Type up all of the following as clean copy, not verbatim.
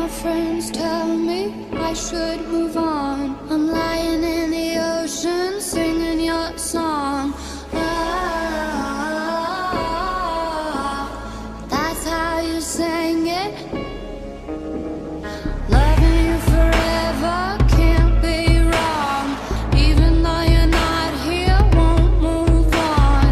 my friends tell me I should move on. I'm lying in the ocean singing your song. Ah, that's how you sang it. Loving you forever can't be wrong. Even though you're not here, won't move on.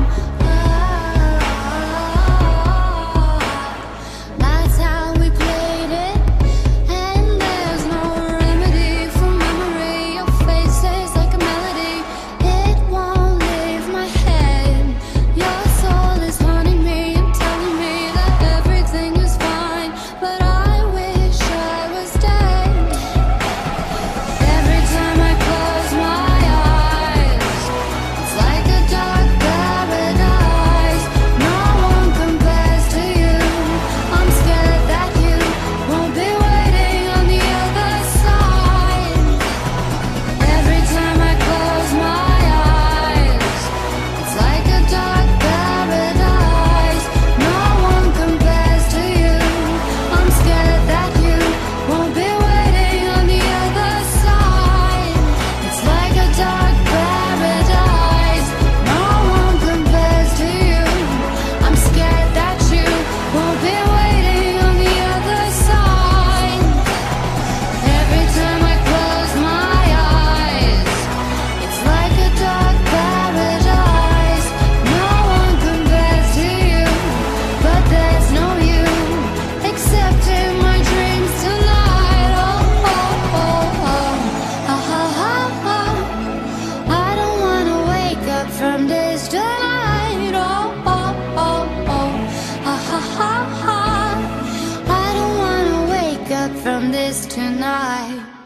Ah, that's how we played it. And there's no remedy for memory. Your face is like a melody, it won't leave my head. Your soul is haunting me and telling me that everything is fine, but I wish I was dead. Every time I close my eyes, it's like a dark paradise. No one compares to you. I'm scared that you won't be waiting on the other side. Every time I close my eyes, it's like a dark paradise. No one compares to you. I'm scared that you won't be waiting on the other side. It's like a dark paradise. No one compares to you. I'm scared that you won't be waiting on the other side. Every time I close my eyes, it's like a dark paradise. No one compares to you, but there's no you except in my dreams tonight. Oh, oh, oh, oh. Ah, ha, ha, ha. I don't wanna wake up from this tonight. Oh, oh, oh, oh. Ah, ha, ha, ha. I don't wanna wake up from this tonight.